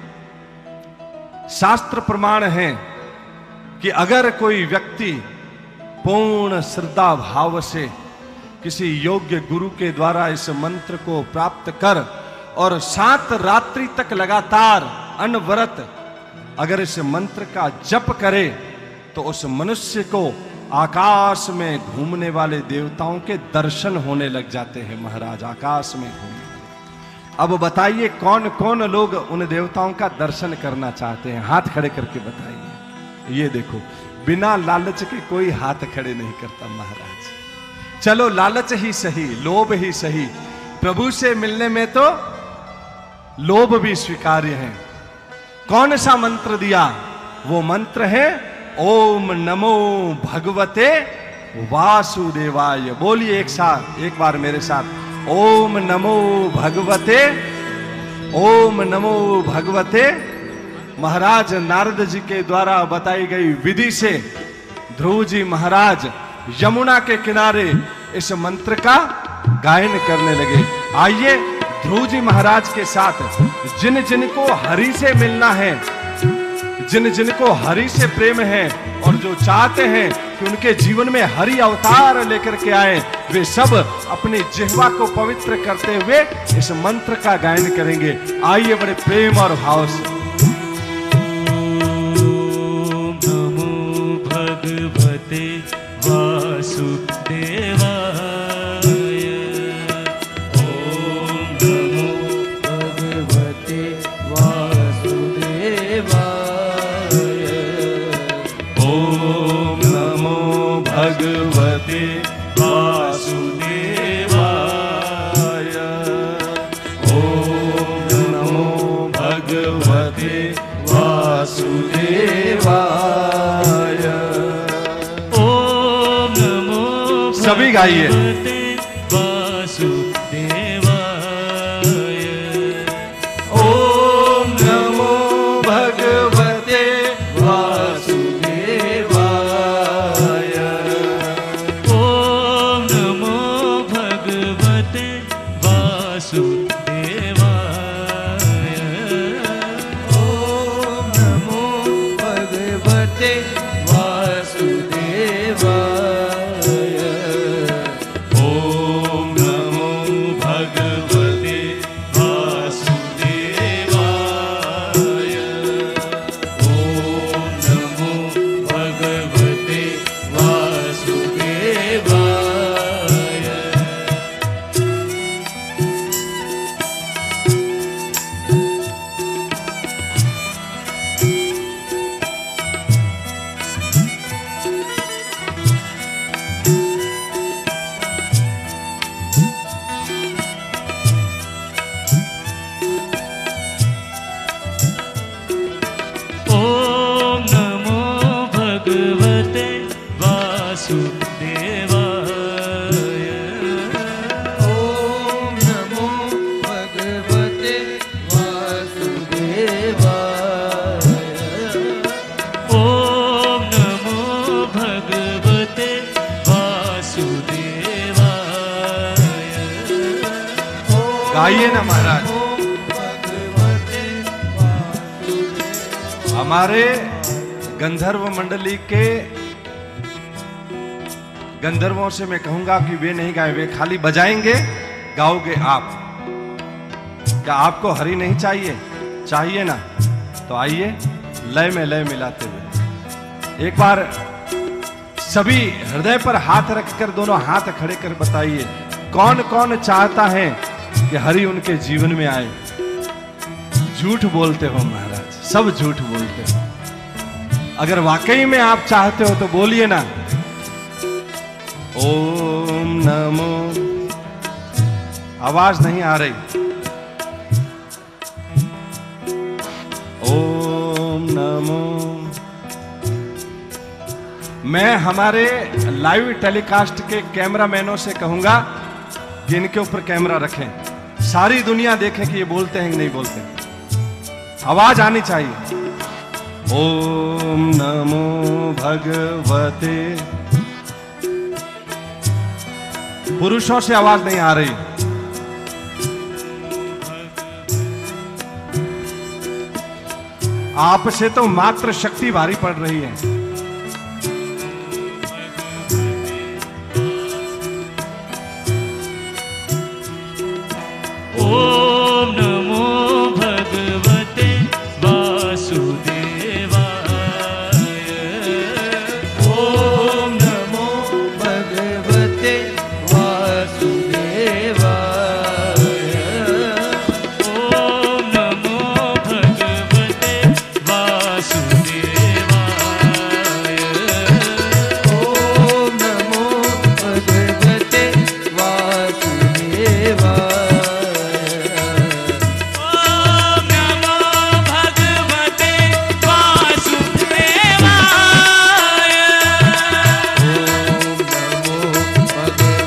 शास्त्र प्रमाण है कि अगर कोई व्यक्ति पूर्ण श्रद्धा भाव से किसी योग्य गुरु के द्वारा इस मंत्र को प्राप्त कर और 7 रात्रि तक लगातार अनवरत अगर इस मंत्र का जप करे, तो उस मनुष्य को आकाश में घूमने वाले देवताओं के दर्शन होने लग जाते हैं। महाराज, आकाश में घूमने। अब बताइए कौन कौन लोग उन देवताओं का दर्शन करना चाहते हैं? हाथ खड़े करके बताइए। ये देखो, बिना लालच के कोई हाथ खड़े नहीं करता महाराज। चलो लालच ही सही, लोभ ही सही, प्रभु से मिलने में तो लोभ भी स्वीकार्य है। कौन सा मंत्र दिया? वो मंत्र है ओम नमो भगवते वासुदेवाय। बोलिए एक साथ, एक बार मेरे साथ, ओम नमो भगवते, ओम नमो भगवते। महाराज नारद जी के द्वारा बताई गई विधि से ध्रुव जी महाराज यमुना के किनारे इस मंत्र का गायन करने लगे। आइए ध्रुव जी महाराज के साथ जिन जिन को हरि से मिलना है, जिन जिन को हरि से प्रेम है, और जो चाहते हैं कि उनके जीवन में हरि अवतार लेकर के आए, वे सब अपनी जिह्वा को पवित्र करते हुए इस मंत्र का गायन करेंगे। आइए बड़े प्रेम और भाव से। नमो भगवते वासुदेवाय, ओम नमो भगवते वासुदेवाय, ओम नमो भगवते वासुदेवाय, ओम नमो भगवते वासुदेवाय, ओम नमो सभी गाइए। वासुदेवाय, ओम नमो भगवते वासुदेवाय, ओम वासुदेवाय। ओम नमो भगवते वासुदेवाय। ओम नमो भगवते वासुदेवाय। गाइए ना महाराज। ओम भगवते वासुदेवाय। हमारे गंधर्व मंडली के गंधर्वों से मैं कहूंगा कि वे नहीं गाए, वे खाली बजाएंगे, गाओगे आप। क्या आपको हरि नहीं चाहिए? चाहिए ना? तो आइए लय में लय मिलाते हुए एक बार सभी हृदय पर हाथ रखकर दोनों हाथ खड़े कर बताइए, कौन कौन चाहता है कि हरि उनके जीवन में आए? झूठ बोलते हो महाराज, सब झूठ बोलते हो। अगर वाकई में आप चाहते हो तो बोलिए ना, ओम नमो। आवाज नहीं आ रही। ओम नमो। मैं हमारे लाइव टेलीकास्ट के कैमरामैनों से कहूंगा कि इनके ऊपर कैमरा रखें, सारी दुनिया देखे कि ये बोलते हैं कि नहीं बोलते। आवाज आनी चाहिए। ओम नमो भगवते। पुरुषों से आवाज नहीं आ रही। आपसे तो मात्र शक्ति भारी पड़ रही है। ओम नमो भगवते वासुदेवाय। ओम नमो भगवते वासुदेवाय। ओम नमो भगवते वासुदेवाय। ओम नमो भगवते वासुदेवाय। ओम नमो भगवते वासुदेवाय। ओम नमो भगवते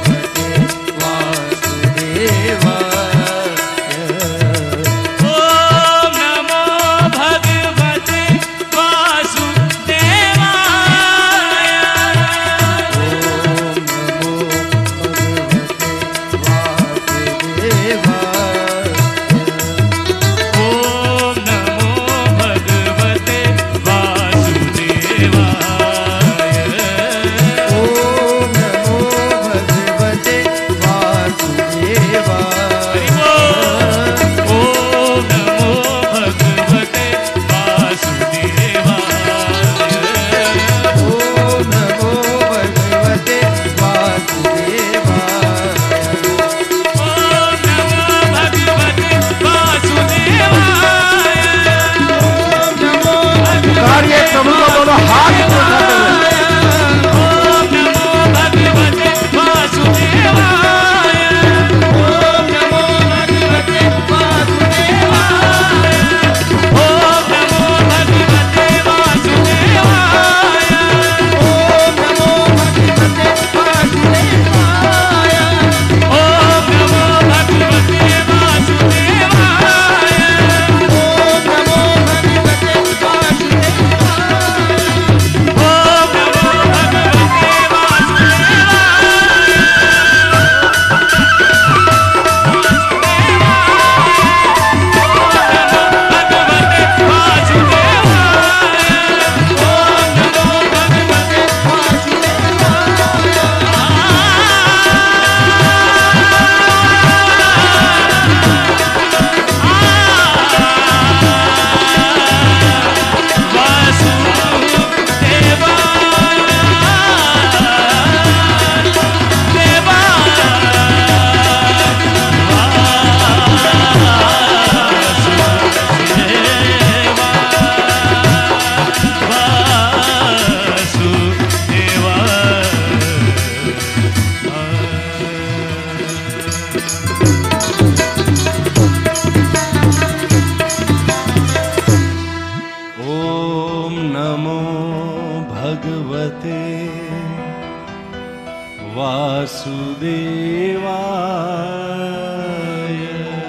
वासुदेवाय।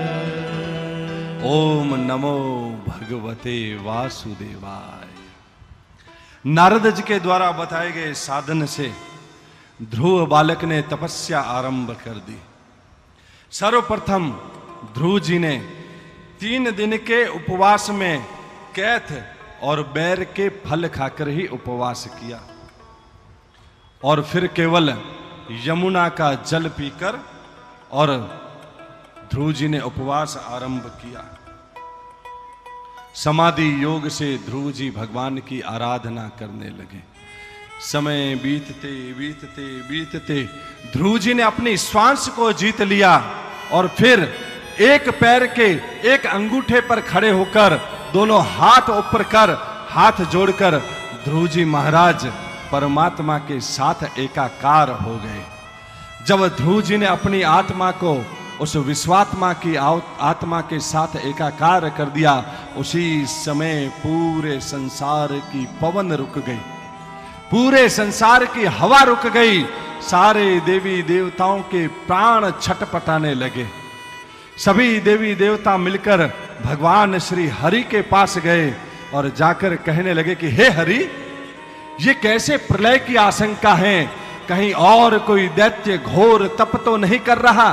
ओम नमो भगवते वासुदेवाय। नारद जी के द्वारा बताए गए साधन से ध्रुव बालक ने तपस्या आरंभ कर दी। सर्वप्रथम ध्रुव जी ने 3 दिन के उपवास में कैथ और बैर के फल खाकर ही उपवास किया और फिर केवल यमुना का जल पीकर और ध्रुव जी ने उपवास आरंभ किया। समाधि योग से ध्रुव जी भगवान की आराधना करने लगे। समय बीतते बीतते बीतते ध्रुव जी ने अपनी श्वास को जीत लिया और फिर एक पैर के एक अंगूठे पर खड़े होकर दोनों हाथ ऊपर कर हाथ जोड़कर ध्रुव जी महाराज परमात्मा के साथ एकाकार हो गए। जब ध्रुव जी ने अपनी आत्मा को उस विश्वात्मा की आत्मा के साथ एकाकार कर दिया, उसी समय पूरे संसार की पवन रुक गई, पूरे संसार की हवा रुक गई। सारे देवी देवताओं के प्राण छटपटाने लगे। सभी देवी देवता मिलकर भगवान श्री हरि के पास गए और जाकर कहने लगे कि हे हरि, ये कैसे प्रलय की आशंका है? कहीं और कोई दैत्य घोर तप तो नहीं कर रहा?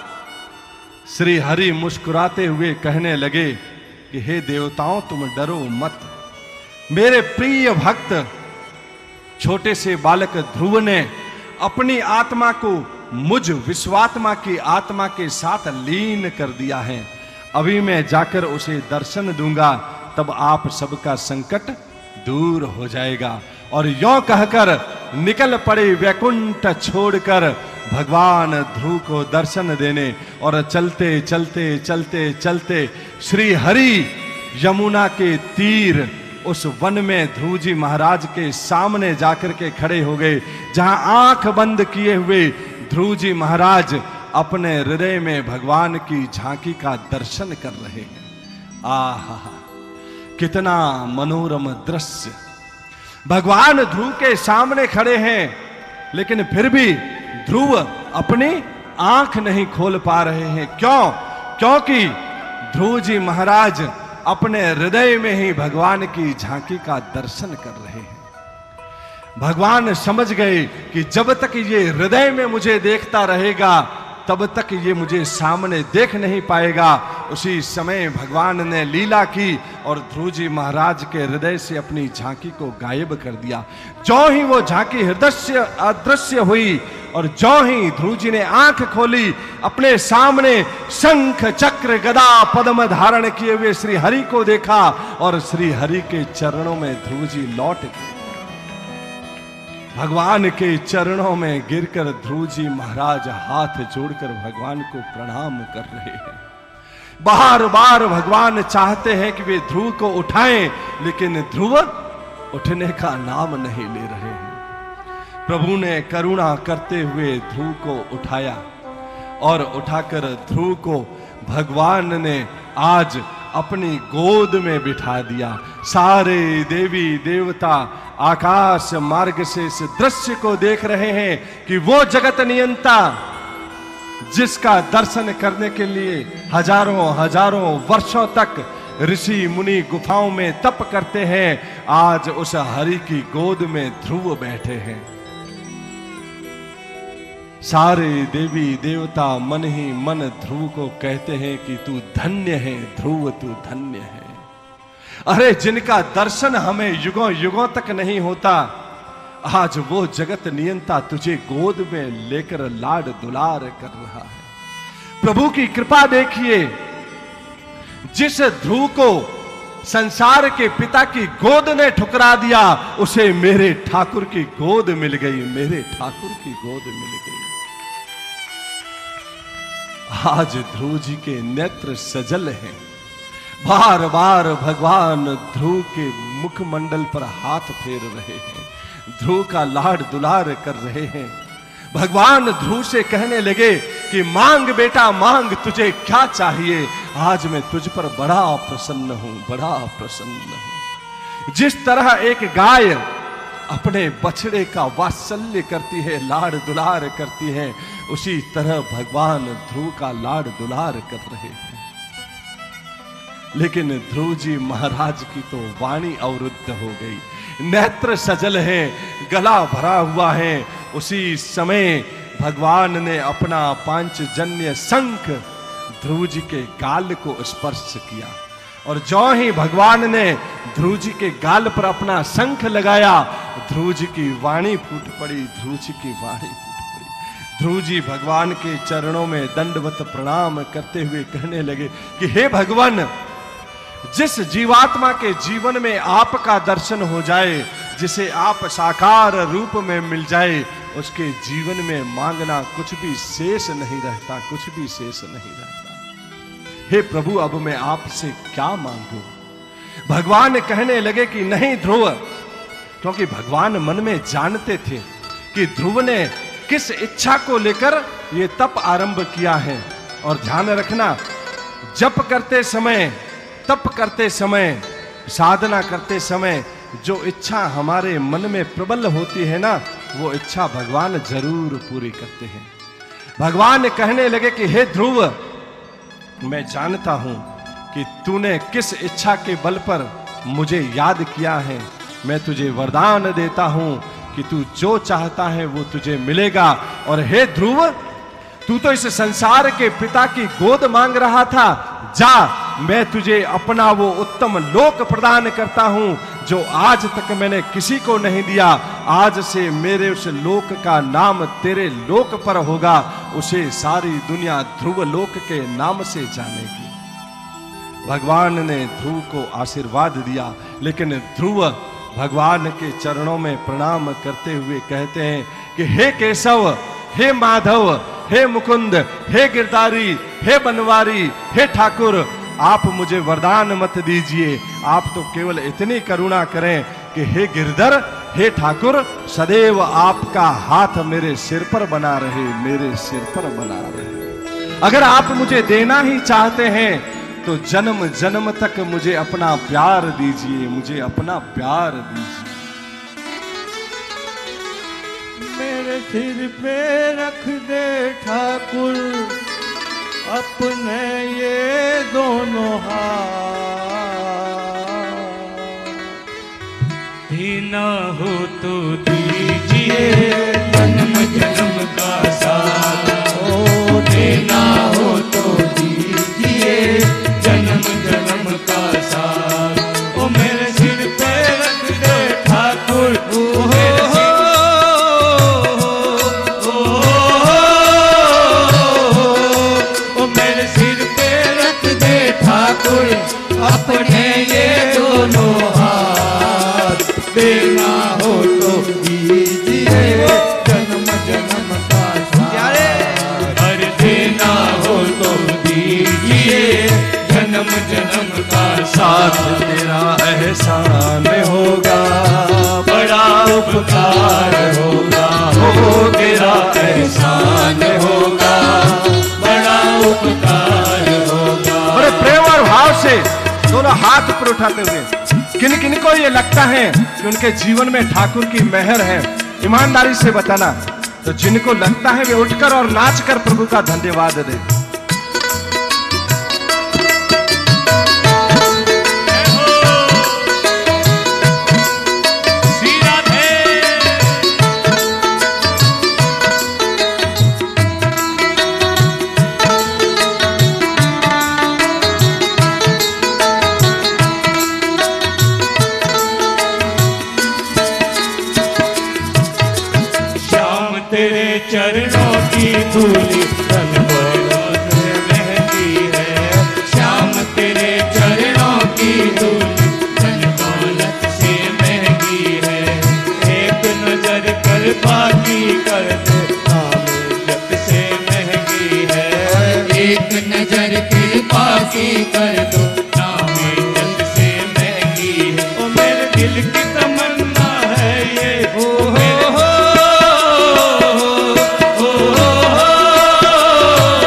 श्री हरि मुस्कुराते हुए कहने लगे कि हे देवताओं, तुम डरो मत। मेरे प्रिय भक्त छोटे से बालक ध्रुव ने अपनी आत्मा को मुझ विश्वात्मा की आत्मा के साथ लीन कर दिया है। अभी मैं जाकर उसे दर्शन दूंगा, तब आप सबका संकट दूर हो जाएगा। और यों कहकर निकल पड़े वैकुंठ छोड़कर भगवान ध्रुव को दर्शन देने। और चलते चलते चलते चलते श्री हरि यमुना के तीर उस वन में ध्रुव जी महाराज के सामने जाकर के खड़े हो गए, जहां आंख बंद किए हुए ध्रुव जी महाराज अपने हृदय में भगवान की झांकी का दर्शन कर रहे हैं। आहा, कितना मनोरम दृश्य। भगवान ध्रुव के सामने खड़े हैं, लेकिन फिर भी ध्रुव अपनी आंख नहीं खोल पा रहे हैं। क्यों? क्योंकि ध्रुव जी महाराज अपने हृदय में ही भगवान की झांकी का दर्शन कर रहे हैं। भगवान समझ गए कि जब तक ये हृदय में मुझे देखता रहेगा, तब तक ये मुझे सामने देख नहीं पाएगा। उसी समय भगवान ने लीला की और ध्रुव जी महाराज के हृदय से अपनी झांकी को गायब कर दिया। जो ही वो झांकी हृदय अदृश्य हुई और जो ही ध्रुव जी ने आंख खोली, अपने सामने शंख चक्र गदा पद्म धारण किए हुए श्री हरि को देखा और श्री हरि के चरणों में ध्रुव जी लौट गए। भगवान के चरणों में गिरकर ध्रुव जी महाराज हाथ जोड़कर भगवान को प्रणाम कर रहे हैं। बार बार भगवान चाहते हैं कि वे ध्रुव को उठाएं, लेकिन ध्रुव उठने का नाम नहीं ले रहे हैं। प्रभु ने करुणा करते हुए ध्रुव को उठाया और उठाकर ध्रुव को भगवान ने आज अपनी गोद में बिठा दिया। सारे देवी देवता आकाश मार्ग से इस दृश्य को देख रहे हैं कि वो जगत नियंता जिसका दर्शन करने के लिए हजारों हजारों वर्षों तक ऋषि मुनि गुफाओं में तप करते हैं, आज उस हरि की गोद में ध्रुव बैठे हैं। सारे देवी देवता मन ही मन ध्रुव को कहते हैं कि तू धन्य है ध्रुव, तू धन्य है। अरे जिनका दर्शन हमें युगों युगों तक नहीं होता, आज वो जगत नियंता तुझे गोद में लेकर लाड दुलार कर रहा है। प्रभु की कृपा देखिए, जिस ध्रुव को संसार के पिता की गोद ने ठुकरा दिया, उसे मेरे ठाकुर की गोद मिल गई, मेरे ठाकुर की गोद मिल गई। आज ध्रुव जी के नेत्र सजल हैं। बार बार भगवान ध्रुव के मुखमंडल पर हाथ फेर रहे हैं, ध्रुव का लाड दुलार कर रहे हैं। भगवान ध्रुव से कहने लगे कि मांग बेटा मांग, तुझे क्या चाहिए? आज मैं तुझ पर बड़ा प्रसन्न हूं, बड़ा प्रसन्न हूं। जिस तरह एक गाय अपने बछड़े का वात्सल्य करती है, लाड़ दुलार करती है, उसी तरह भगवान ध्रुव का लाड़ दुलार कर रहे हैं। लेकिन ध्रुव जी महाराज की तो वाणी अवरुद्ध हो गई, नेत्र सजल है, गला भरा हुआ है। उसी समय भगवान ने अपना पांचजन्य शंख ध्रुव जी के गाल को स्पर्श किया, और जो ही भगवान ने ध्रुव जी के गाल पर अपना शंख लगाया, ध्रुव जी की वाणी फूट पड़ी, ध्रुव जी की वाणी फूट पड़ी। ध्रुव जी भगवान के चरणों में दंडवत प्रणाम करते हुए कहने लगे कि हे भगवान, जिस जीवात्मा के जीवन में आपका दर्शन हो जाए, जिसे आप साकार रूप में मिल जाए, उसके जीवन में मांगना कुछ भी शेष नहीं रहता, कुछ भी शेष नहीं रहता। हे प्रभु, अब मैं आपसे क्या मांगू? भगवान कहने लगे कि नहीं ध्रुव, क्योंकि भगवान मन में जानते थे कि ध्रुव ने किस इच्छा को लेकर ये तप आरंभ किया है। और ध्यान रखना, जप करते समय, तप करते समय, साधना करते समय जो इच्छा हमारे मन में प्रबल होती है ना, वो इच्छा भगवान जरूर पूरी करते हैं। भगवान कहने लगे कि हे ध्रुव, मैं जानता हूं कि तूने किस इच्छा के बल पर मुझे याद किया है। मैं तुझे वरदान देता हूं कि तू जो चाहता है वो तुझे मिलेगा। और हे ध्रुव, तू तो इस संसार के पिता की गोद मांग रहा था, जा, मैं तुझे अपना वो उत्तम लोक प्रदान करता हूं जो आज तक मैंने किसी को नहीं दिया। आज से मेरे उस लोक का नाम तेरे लोक पर होगा, उसे सारी दुनिया ध्रुव लोक के नाम से जानेगी। भगवान ने ध्रुव को आशीर्वाद दिया, लेकिन ध्रुव भगवान के चरणों में प्रणाम करते हुए कहते हैं कि हे केशव, हे माधव, हे मुकुंद, हे गिरधारी, हे बनवारी, हे ठाकुर, आप मुझे वरदान मत दीजिए। आप तो केवल इतनी करुणा करें कि हे गिरधर, हे ठाकुर, सदैव आपका हाथ मेरे सिर पर बना रहे, मेरे सिर पर बना रहे। अगर आप मुझे देना ही चाहते हैं तो जन्म जन्म तक मुझे अपना प्यार दीजिए, मुझे अपना प्यार दीजिए। मेरे सिर पे रख दे ठाकुर अपने ये दोनों हाथ, दीना हो तो दीजिए जन्म जन्म का साथ, ओ देना हो तो दीजिए जन्म जन्म का साथ। ओ मेरे सिर पे रख दे ठाकुर, ओ मेरे अपने ये दोनों हाथ, देना हो तो दीजिए जन्म जन्म का साथ। अरे देना हो तो दीजिए जन्म जन्म का साथ। तेरा एहसान होगा, बड़ा उपकार होगा, हो तेरा एहसान होगा, बड़ा उपकार होगा। बड़े प्रेम और भाव से दोनों हाथ ऊपर उठाते हुए, किन किन को ये लगता है कि उनके जीवन में ठाकुर की मेहर है, ईमानदारी से बताना। तो जिनको लगता है वे उठकर और नाचकर प्रभु का धन्यवाद दें। तेरे चरणों की धूली तन पर महकी है, श्याम तेरे चरणों की धूली तन दौलत से महकी है। एक नजर कर बाकी कर दे, नाम जग से महकी है। एक नजर कृपा की कर दो, नाम जग से महकी है। ओ मेरे दिल की तमन्ना है ये, ओ मेरे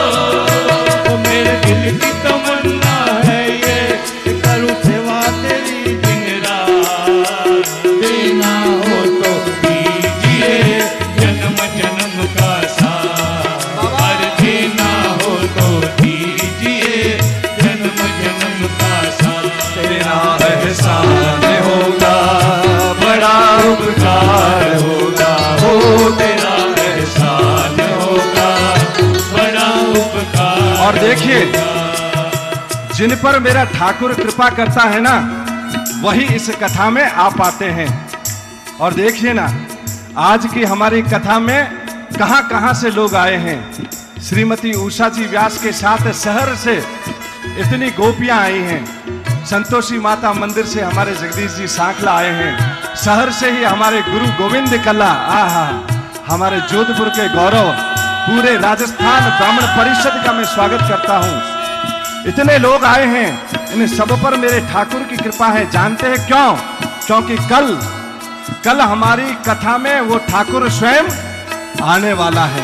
देखिए, जिन पर मेरा ठाकुर कृपा करता है ना, वही इस कथा में आ पाते हैं। और देखिए ना, आज की हमारी कथा में कहां-कहां से लोग आए हैं। श्रीमती उषा जी व्यास के साथ शहर से इतनी गोपियां आई हैं। संतोषी माता मंदिर से हमारे जगदीश जी सांखला आए हैं। शहर से ही हमारे गुरु गोविंद कला, आहा, हमारे जोधपुर के गौरव, पूरे राजस्थान ब्राह्मण परिषद का मैं स्वागत करता हूं। इतने लोग आए हैं, इन सब पर मेरे ठाकुर की कृपा है। जानते हैं क्यों? क्योंकि कल हमारी कथा में वो ठाकुर स्वयं आने वाला है।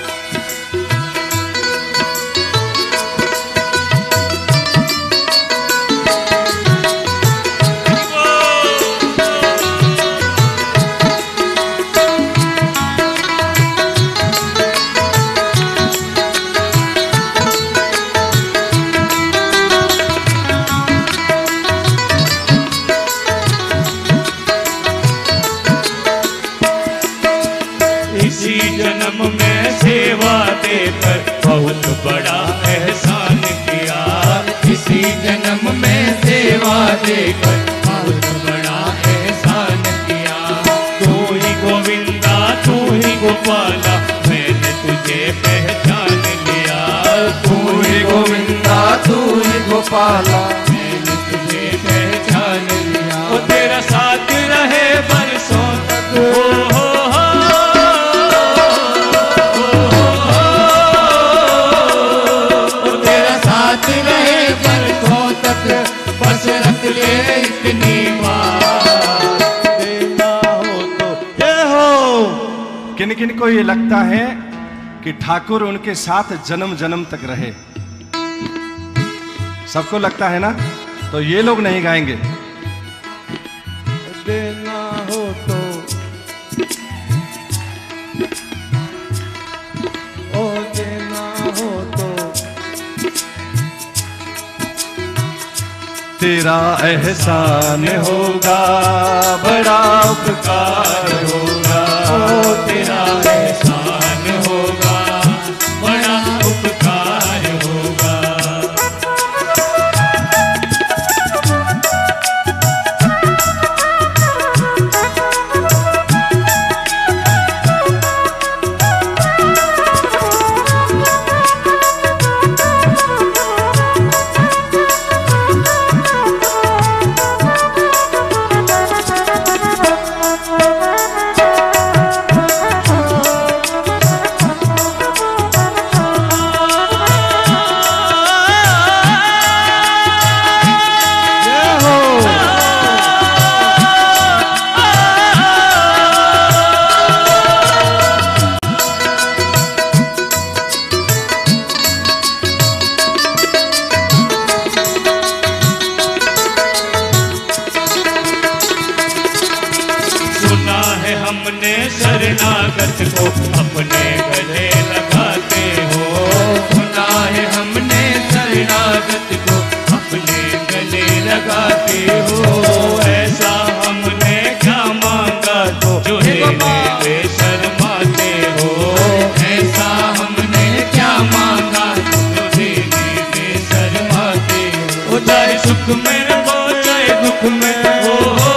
इसी जन्म में सेवा देकर बहुत बड़ा एहसान किया। इसी जन्म में सेवा देकर बहुत बड़ा एहसान किया। तू ही गोविंदा, तू ही गोपाला, मैंने तुझे पहचान लिया। तू ही गोविंदा, तू ही गोपाला, मैंने तुझे पहचान लिया। ओ तेरा साथ रहे बरसों तक, हो बस रख ले इतनी बात, देना हो तो ये हो। किन किन को ये लगता है कि ठाकुर उनके साथ जन्म जन्म तक रहे? सबको लगता है ना? तो ये लोग नहीं गाएंगे। देना हो तो ओ देना हो तो तेरा एहसान होगा, बड़ा उपकार होगा। ओ तेरा एहसान होगा, बड़ा उपकार होगा। हमने शरणागत को अपने गले लगाते हो। सुना है हमने शरणागत को अपने गले लगाते हो। ऐसा हमने क्या मांगा तो जो देने में शर्माते हो। ऐसा हमने क्या मांगा जो देने में शर्माते हो। चाहे सुख में रहो चाहे दुख में हो,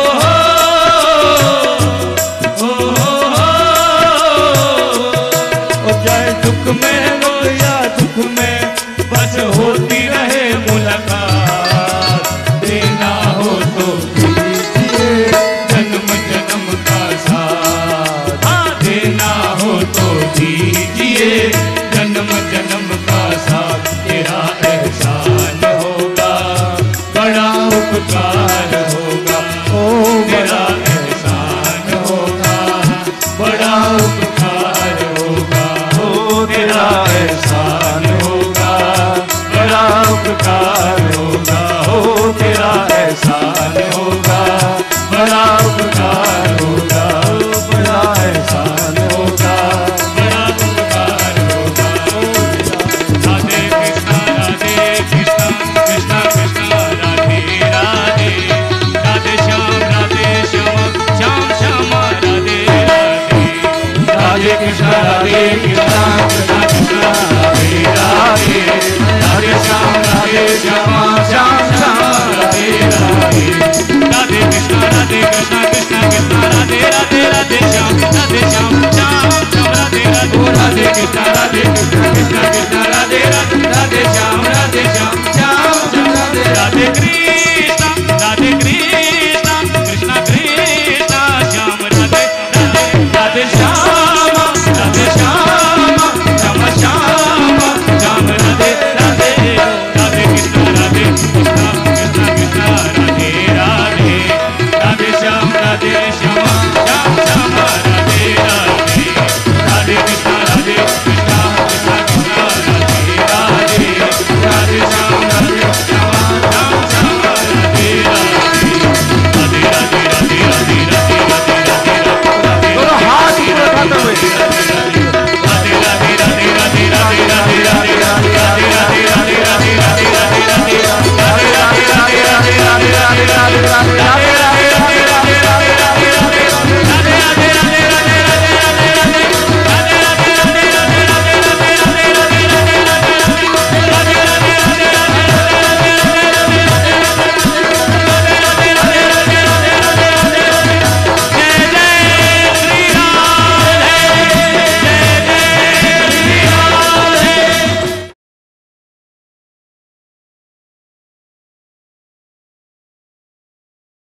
दुख में हो या दुख में, बस होती रहे मुलाकात। देना हो तो दीजिए जन्म जन्म का साथ। देना हो तो दीजिए जन्म जन्म का साथ। तेरा एहसान होगा, बड़ा उपकार होगा। ओ तेरा एहसान होगा, बड़ा उपकार होगा। तेरा एहसान होगा, बड़ा उपकार होगा। हो तेरा एहसान होगा, बड़ा उपकार होगा। बड़ा एहसान होगा, बड़ा उपकार होगा। राधे कृष्णा कृष्णा कृष्णा राधे राधे। राधे श्याम श्याम श्याम राधे राधे। राधे कृष्णा कृष्णा कृष्णा कृष्णा राधे राधे। राधे श्याम राधे श्यामा श्याम श्याम राधे राधे। राधे कृष्णा कृष्णा कृष्णा राधे राधे राधे श्याम श्याम श्याम श्याम राधे राधे। राधे कृष्णा राधे